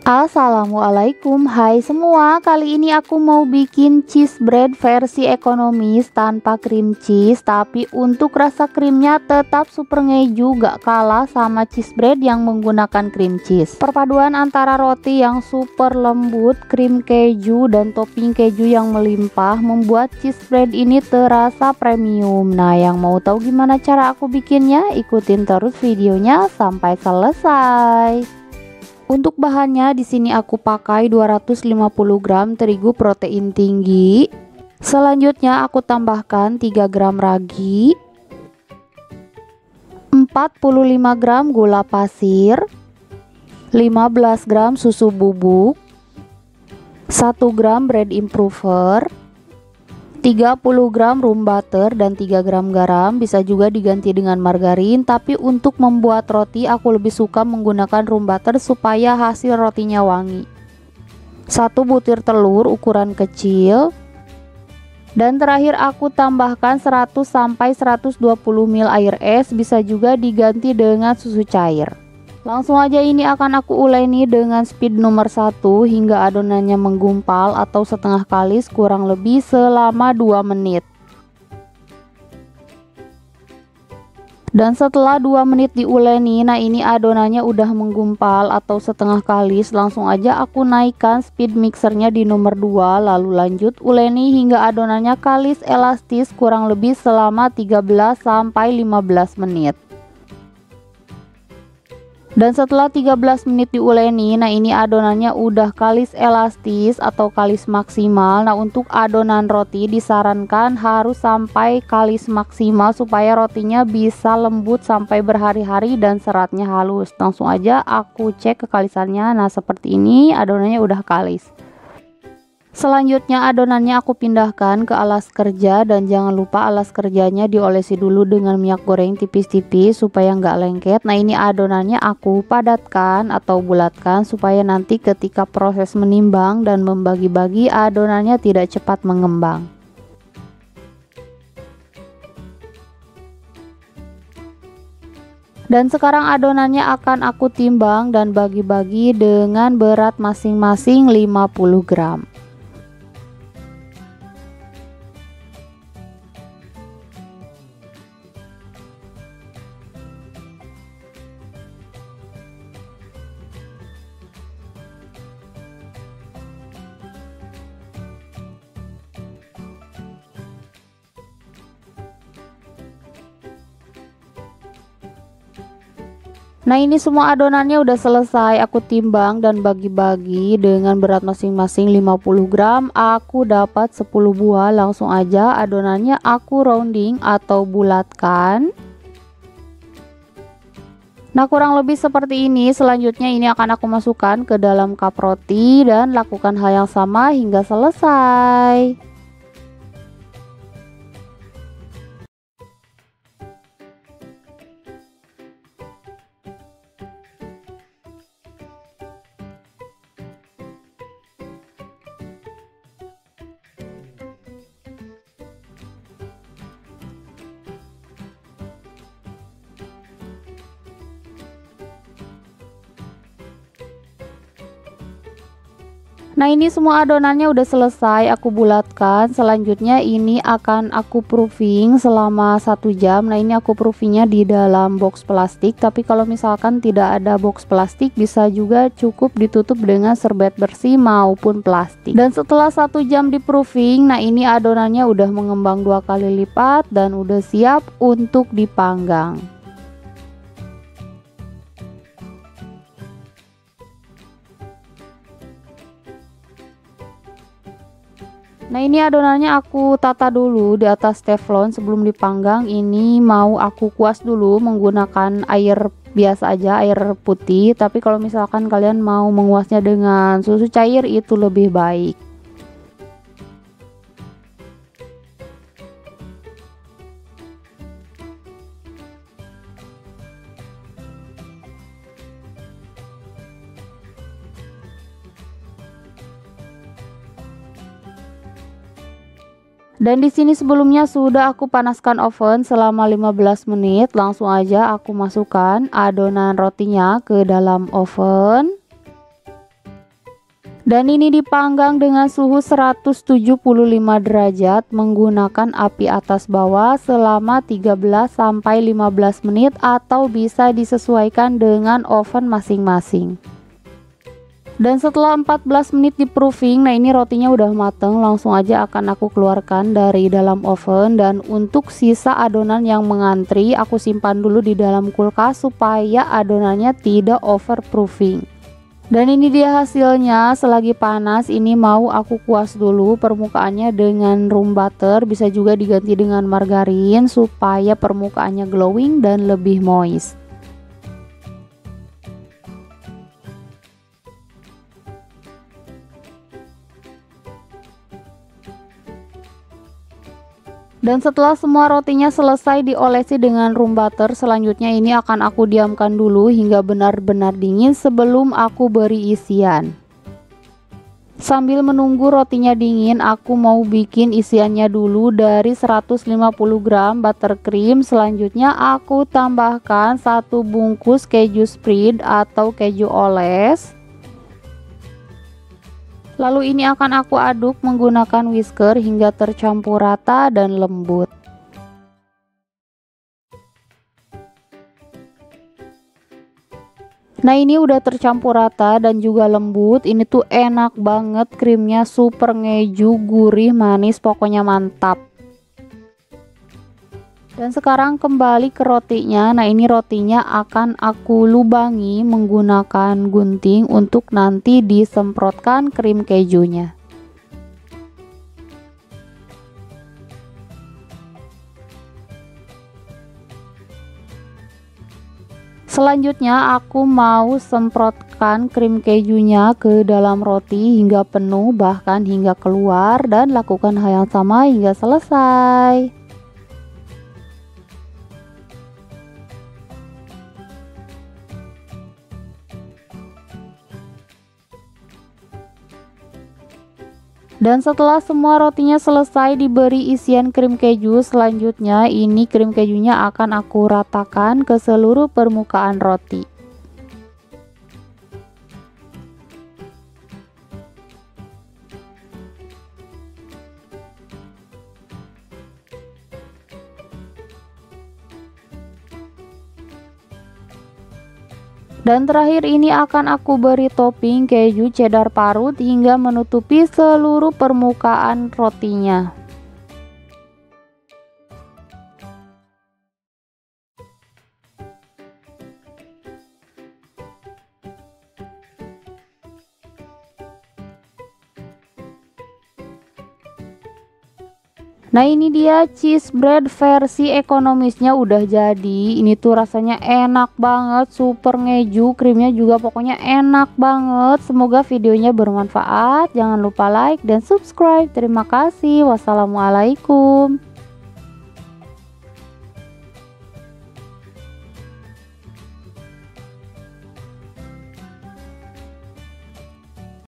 Assalamualaikum, hai semua. Kali ini aku mau bikin cheese bread versi ekonomis tanpa cream cheese, tapi untuk rasa krimnya tetap super ngeju, gak kalah sama cheese bread yang menggunakan cream cheese. Perpaduan antara roti yang super lembut, krim keju, dan topping keju yang melimpah membuat cheese bread ini terasa premium. Nah, yang mau tahu gimana cara aku bikinnya, ikutin terus videonya sampai selesai. Untuk bahannya di sini aku pakai 250 gram terigu protein tinggi. Selanjutnya aku tambahkan 3 gram ragi, 45 gram gula pasir, 15 gram susu bubuk, 1 gram bread improver, 30 gram room butter, dan 3 gram garam. Bisa juga diganti dengan margarin, tapi untuk membuat roti aku lebih suka menggunakan room butter supaya hasil rotinya wangi. 1 butir telur ukuran kecil, dan terakhir aku tambahkan 100-120 ml air es. Bisa juga diganti dengan susu cair. Langsung aja ini akan aku uleni dengan speed nomor 1 hingga adonannya menggumpal atau setengah kalis kurang lebih selama 2 menit. Dan setelah 2 menit diuleni, nah ini adonannya udah menggumpal atau setengah kalis. Langsung aja aku naikkan speed mixernya di nomor 2, lalu lanjut uleni hingga adonannya kalis elastis kurang lebih selama 13-15 menit. Dan setelah 13 menit diuleni, nah ini adonannya udah kalis elastis atau kalis maksimal. Nah untuk adonan roti disarankan harus sampai kalis maksimal supaya rotinya bisa lembut sampai berhari-hari dan seratnya halus. Langsung aja aku cek kekalisannya. Nah seperti ini adonannya udah kalis. Selanjutnya adonannya aku pindahkan ke alas kerja, dan jangan lupa alas kerjanya diolesi dulu dengan minyak goreng tipis-tipis supaya nggak lengket. Nah ini adonannya aku padatkan atau bulatkan supaya nanti ketika proses menimbang dan membagi-bagi adonannya tidak cepat mengembang. Dan sekarang adonannya akan aku timbang dan bagi-bagi dengan berat masing-masing 50 gram. Nah ini semua adonannya udah selesai aku timbang dan bagi-bagi dengan berat masing-masing 50 gram. Aku dapat 10 buah. Langsung aja adonannya aku rounding atau bulatkan. Nah kurang lebih seperti ini. Selanjutnya ini akan aku masukkan ke dalam cup roti dan lakukan hal yang sama hingga selesai. Nah ini semua adonannya udah selesai aku bulatkan. Selanjutnya ini akan aku proofing selama 1 jam. Nah ini aku proofingnya di dalam box plastik, tapi kalau misalkan tidak ada box plastik bisa juga cukup ditutup dengan serbet bersih maupun plastik. Dan setelah 1 jam di proofing, nah ini adonannya udah mengembang 2 kali lipat dan udah siap untuk dipanggang. Nah ini adonannya aku tata dulu di atas teflon sebelum dipanggang. Ini mau aku kuas dulu menggunakan air biasa aja, air putih. Tapi kalau misalkan kalian mau menguasnya dengan susu cair itu lebih baik. Dan di sini sebelumnya sudah aku panaskan oven selama 15 menit. Langsung aja aku masukkan adonan rotinya ke dalam oven. Dan ini dipanggang dengan suhu 175 derajat menggunakan api atas bawah selama 13-15 menit atau bisa disesuaikan dengan oven masing-masing. Dan setelah 14 menit di proofing, nah ini rotinya udah mateng, langsung aja akan aku keluarkan dari dalam oven. Dan untuk sisa adonan yang mengantri, aku simpan dulu di dalam kulkas supaya adonannya tidak over proofing. Dan ini dia hasilnya. Selagi panas ini mau aku kuas dulu permukaannya dengan room butter, bisa juga diganti dengan margarin supaya permukaannya glowing dan lebih moist. Dan setelah semua rotinya selesai diolesi dengan room butter, selanjutnya ini akan aku diamkan dulu hingga benar-benar dingin sebelum aku beri isian. Sambil menunggu rotinya dingin, aku mau bikin isiannya dulu. Dari 150 gram buttercream, selanjutnya aku tambahkan 1 bungkus keju spread atau keju oles. Lalu ini akan aku aduk menggunakan whisker hingga tercampur rata dan lembut. Nah ini udah tercampur rata dan juga lembut. Ini tuh enak banget, krimnya super ngeju, gurih, manis, pokoknya mantap. Dan sekarang kembali ke rotinya. Nah ini rotinya akan aku lubangi menggunakan gunting untuk nanti disemprotkan krim kejunya. Selanjutnya aku mau semprotkan krim kejunya ke dalam roti hingga penuh, bahkan hingga keluar, dan lakukan hal yang sama hingga selesai. Dan setelah semua rotinya selesai diberi isian krim keju, selanjutnya ini krim kejunya akan aku ratakan ke seluruh permukaan roti. Dan terakhir ini akan aku beri topping keju cheddar parut hingga menutupi seluruh permukaan rotinya. Nah ini dia cheese bread versi ekonomisnya udah jadi. Ini tuh rasanya enak banget, super ngeju, krimnya juga pokoknya enak banget. Semoga videonya bermanfaat. Jangan lupa like dan subscribe. Terima kasih. Wassalamualaikum.